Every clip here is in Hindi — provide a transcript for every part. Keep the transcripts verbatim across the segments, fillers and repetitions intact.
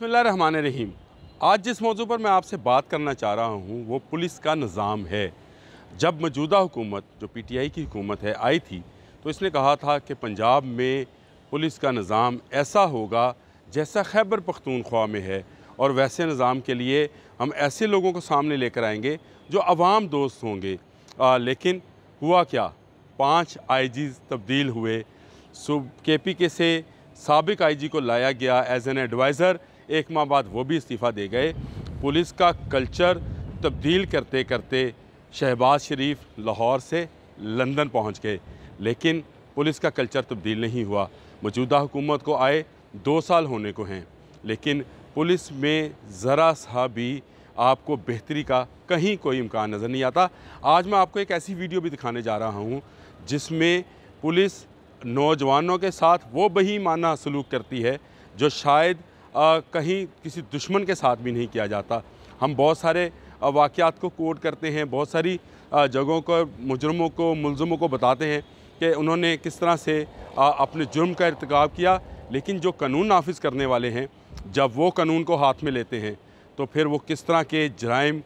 बिस्मिल्लाहिर्रहमानिर्रहीम। आज जिस मौजू पर मैं आपसे बात करना चाह रहा हूँ वो पुलिस का निज़ाम है। जब मौजूदा हुकूमत जो पीटीआई की हुकूमत है आई थी तो इसने कहा था कि पंजाब में पुलिस का निज़ाम ऐसा होगा जैसा खैबर पख्तूनख्वा में है, और वैसे निज़ाम के लिए हम ऐसे लोगों को सामने लेकर आएंगे जो अवाम दोस्त होंगे। आ, लेकिन हुआ क्या, पाँच आई जीज़ तब्दील हुए। सुब के पी के से साबिक आई जी को लाया गया एज एन एडवाइज़र, एक माह बाद वो भी इस्तीफ़ा दे गए। पुलिस का कल्चर तब्दील करते करते शहबाज शरीफ लाहौर से लंदन पहुंच गए, लेकिन पुलिस का कल्चर तब्दील नहीं हुआ। मौजूदा हुकूमत को आए दो साल होने को हैं, लेकिन पुलिस में ज़रा सा भी आपको बेहतरी का कहीं कोई इम्कान नज़र नहीं आता। आज मैं आपको एक ऐसी वीडियो भी दिखाने जा रहा हूँ जिसमें पुलिस नौजवानों के साथ वो बेईमाना सलूक करती है जो शायद आ, कहीं किसी दुश्मन के साथ भी नहीं किया जाता। हम बहुत सारे वाक़यात को कोट करते हैं, बहुत सारी आ, जगहों को, मुजरमों को, मुलज़मों को बताते हैं कि उन्होंने किस तरह से आ, अपने जुर्म का इर्तिकाब किया, लेकिन जो कानून नाफिज करने वाले हैं जब वो कानून को हाथ में लेते हैं तो फिर वो किस तरह के जराइम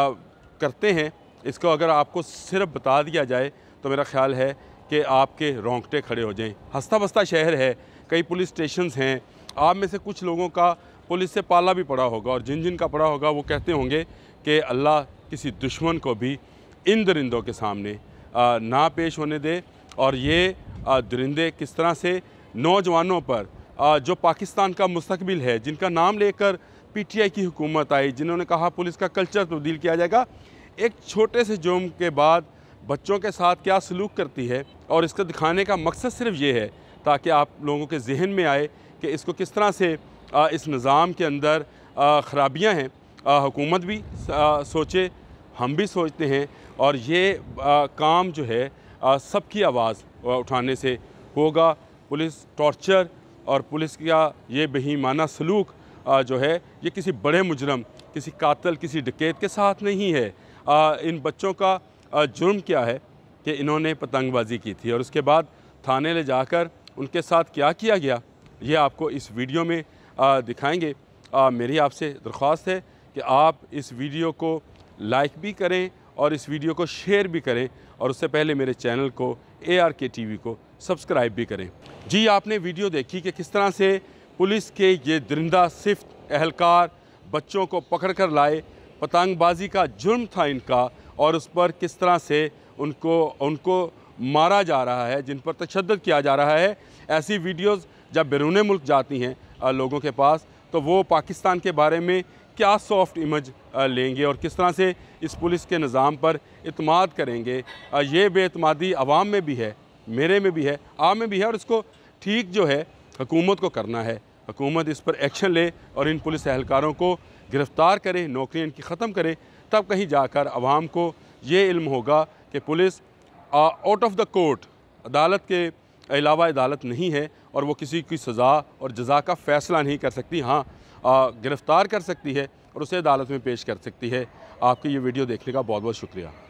करते हैं, इसको अगर आपको सिर्फ बता दिया जाए तो मेरा ख़्याल है कि आपके रोंगटे खड़े हो जाएं। हंसता बसता शहर है, कई पुलिस स्टेशंस हैं। आप में से कुछ लोगों का पुलिस से पाला भी पड़ा होगा, और जिन जिन का पड़ा होगा वो कहते होंगे कि अल्लाह किसी दुश्मन को भी इन दरिंदों के सामने आ, ना पेश होने दे। और ये आ, दरिंदे किस तरह से नौजवानों पर आ, जो पाकिस्तान का मुस्तकबिल है, जिनका नाम लेकर पीटीआई की हुकूमत आई, जिन्होंने कहा पुलिस का कल्चर तब्दील किया जाएगा, एक छोटे से जुर्म के बाद बच्चों के साथ क्या सलूक करती है। और इसको दिखाने का मकसद सिर्फ ये है ताकि आप लोगों के जहन में आए कि इसको किस तरह से आ, इस निज़ाम के अंदर ख़राबियाँ हैं। हुकूमत भी आ, सोचे, हम भी सोचते हैं, और ये आ, काम जो है सबकी आवाज़ उठाने से होगा। पुलिस टॉर्चर और पुलिस का ये बेईमाना सलूक आ, जो है ये किसी बड़े मुजरम, किसी कातिल, किसी डकैत के साथ नहीं है। आ, इन बच्चों का जुर्म क्या है कि इन्होंने पतंगबाजी की थी और उसके बाद थाने ले जाकर उनके साथ क्या किया गया, ये आपको इस वीडियो में आ, दिखाएंगे। आ, मेरी आपसे दरख्वास्त है कि आप इस वीडियो को लाइक भी करें और इस वीडियो को शेयर भी करें, और उससे पहले मेरे चैनल को A R K T V को सब्सक्राइब भी करें। जी, आपने वीडियो देखी कि किस तरह से पुलिस के ये दरिंदा सिफ्त एहलकार बच्चों को पकड़ कर लाए। पतंगबाजी का जुर्म था इनका, और उस पर किस तरह से उनको उनको मारा जा रहा है, जिन पर तशद्दुद किया जा रहा है। ऐसी वीडियोस जब बैरून मुल्क जाती हैं लोगों के पास तो वो पाकिस्तान के बारे में क्या सॉफ्ट इमेज लेंगे और किस तरह से इस पुलिस के निज़ाम पर इत्माद करेंगे। ये बेइत्मादी आवाम में भी है, मेरे में भी है, आप में भी है, और इसको ठीक जो है हुकूमत को करना है। हुकूमत इस पर एक्शन ले और इन पुलिस एहलकारों को गिरफ़्तार करे, नौकरियाँ इनकी ख़त्म करे, तब कहीं जाकर आवाम को ये इल्म होगा कि police out of the court, अदालत के अलावा अदालत नहीं है, और वो किसी की सज़ा और जज़ा का फ़ैसला नहीं कर सकती। हाँ, गिरफ़्तार कर सकती है और उसे अदालत में पेश कर सकती है। आपकी ये वीडियो देखने का बहुत बहुत शुक्रिया।